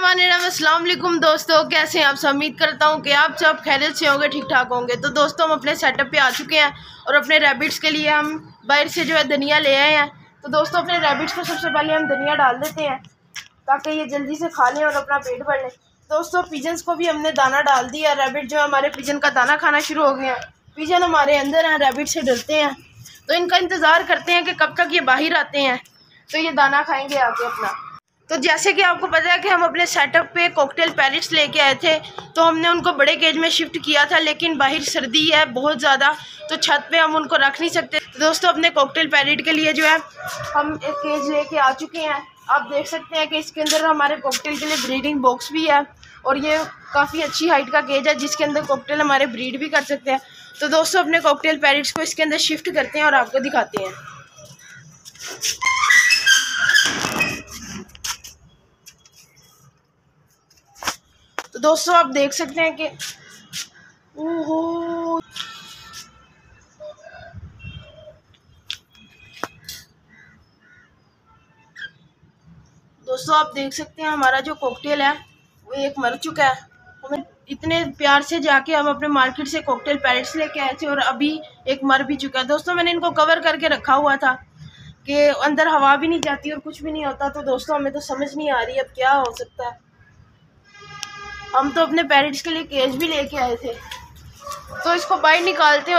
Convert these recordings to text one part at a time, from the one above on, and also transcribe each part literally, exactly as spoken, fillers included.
बिस्मिल्लाहिर्रहमानिर्रहीम। अस्सलाम वालेकुम दोस्तों, कैसे हैं आप सब। उम्मीद करता हूँ कि आप सब खैरियत से होंगे, ठीक ठाक होंगे। तो दोस्तों हम अपने सेटअप पे आ चुके हैं और अपने रैबिट्स के लिए हम बाहर से जो है धनिया ले आए हैं। तो दोस्तों अपने रैबिट्स को सबसे पहले हम धनिया डाल देते हैं ताकि ये जल्दी से खा लें और अपना पेट भर लें। दोस्तों पिजन्स को भी हमने दाना डाल दिया। रैबिट जो है हमारे पिजन का दाना खाना शुरू हो गया है। पिजन हमारे अंदर हैं, रैबिट से डरते हैं, तो इनका इंतज़ार करते हैं कि कब तक ये बाहर आते हैं तो ये दाना खाएंगे आके अपना। तो जैसे कि आपको पता है कि हम अपने सेटअप पे कॉकटेल पैरेट्स लेके आए थे, तो हमने उनको बड़े केज में शिफ्ट किया था, लेकिन बाहर सर्दी है बहुत ज़्यादा, तो छत पे हम उनको रख नहीं सकते। तो दोस्तों अपने कॉकटेल पैरेट के लिए जो है हम एक केज लेके आ चुके हैं। आप देख सकते हैं कि इसके अंदर हमारे कॉकटेल के लिए ब्रीडिंग बॉक्स भी है और ये काफ़ी अच्छी हाइट का केज है जिसके अंदर कॉकटेल हमारे ब्रीड भी कर सकते हैं। तो दोस्तों अपने कॉकटेल पैरेट्स को इसके अंदर शिफ्ट करते हैं और आपको दिखाते हैं। तो दोस्तों आप देख सकते हैं कि ओहो दोस्तों आप देख सकते हैं हमारा जो कॉकटेल है वो एक मर चुका है। हमें इतने प्यार से जाके हम अपने मार्केट से कॉकटेल पैरेट्स लेके आए थे और अभी एक मर भी चुका है। दोस्तों मैंने इनको कवर करके रखा हुआ था कि अंदर हवा भी नहीं जाती और कुछ भी नहीं होता। तो दोस्तों हमें तो समझ नहीं आ रही अब क्या हो सकता है। हम तो अपने पैरेट्स के लिए केज भी लेके आए थे, तो इसको बाहर निकालते हैं।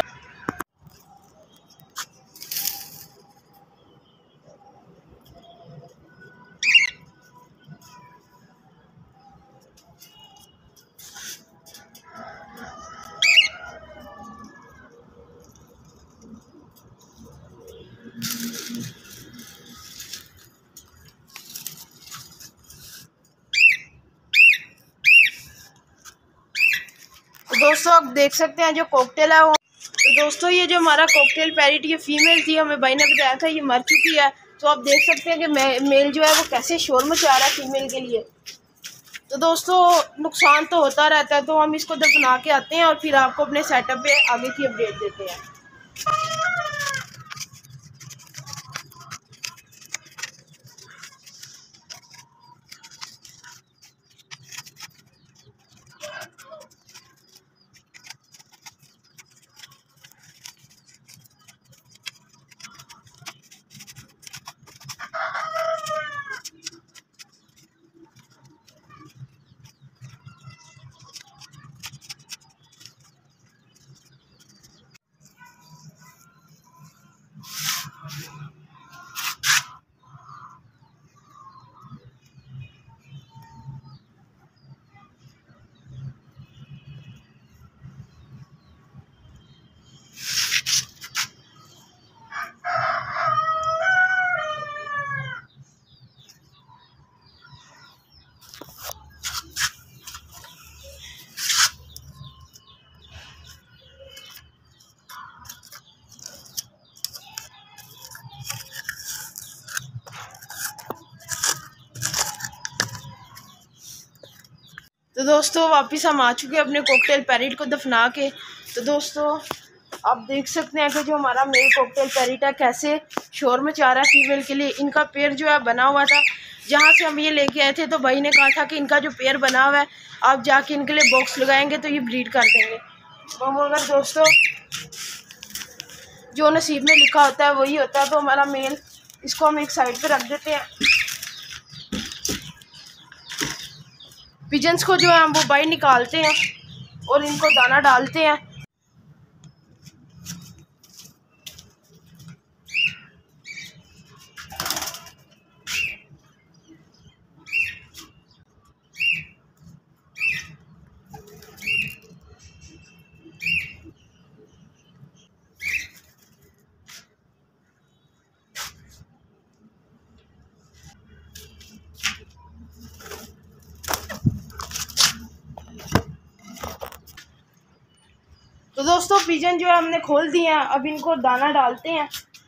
तो दोस्तों आप देख सकते हैं जो कॉकटेल है वो, तो दोस्तों ये जो हमारा कॉकटेल पैरेट ये फीमेल थी, हमें भाई ने बताया था ये मर चुकी है। तो आप देख सकते हैं कि मे, मेल जो है वो कैसे शोर मचा रहा है फीमेल के लिए। तो दोस्तों नुकसान तो होता रहता है, तो हम इसको दफना के आते हैं और फिर आपको अपने सेटअप पे आगे की अपडेट देते हैं। तो दोस्तों वापस हम आ चुके हैं अपने कॉकटेल पैरेट को दफना के। तो दोस्तों आप देख सकते हैं कि जो हमारा मेल कॉकटेल पैरेट है कैसे शोर मचा रहा है फीमेल के लिए। इनका पेड़ जो है बना हुआ था, जहाँ से हम ये लेके आए थे, तो भाई ने कहा था कि इनका जो पेड़ बना हुआ है आप जाके इनके लिए बॉक्स लगाएंगे तो ये ब्रीड कर देंगे। तो मगर दोस्तों जो नसीब में लिखा होता है वही होता है। तो हमारा मेल इसको हम एक साइड पे रख देते हैं। पिजन्स को जो है हम वो बाहर निकालते हैं और इनको दाना डालते हैं। तो दोस्तों पिजन जो है हमने खोल दिए हैं, अब इनको दाना डालते हैं।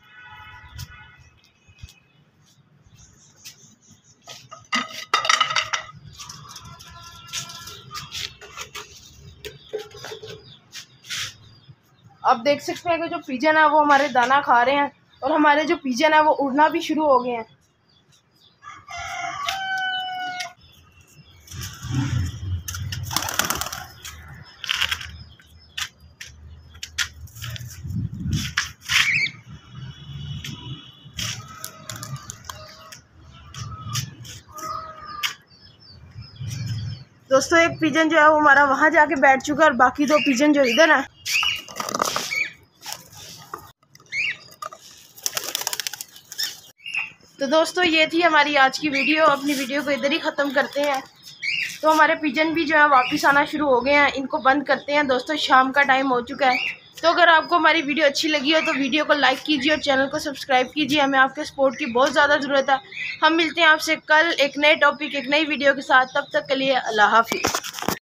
आप देख सकते हैं कि जो पिजन है वो हमारे दाना खा रहे हैं और हमारे जो पिजन है वो उड़ना भी शुरू हो गए हैं। दोस्तों एक पिजन जो है वो हमारा वहाँ जाके बैठ चुका है और बाकी दो पिजन जो इधर है। तो दोस्तों ये थी हमारी आज की वीडियो। अपनी वीडियो को इधर ही ख़त्म करते हैं। तो हमारे पिजन भी जो है वापस आना शुरू हो गए हैं, इनको बंद करते हैं। दोस्तों शाम का टाइम हो चुका है। तो अगर आपको हमारी वीडियो अच्छी लगी हो तो वीडियो को लाइक कीजिए और चैनल को सब्सक्राइब कीजिए। हमें आपके सपोर्ट की बहुत ज़्यादा ज़रूरत है। हम मिलते हैं आपसे कल एक नए टॉपिक एक नई वीडियो के साथ। तब तक के लिए अल्लाह हाफिज़।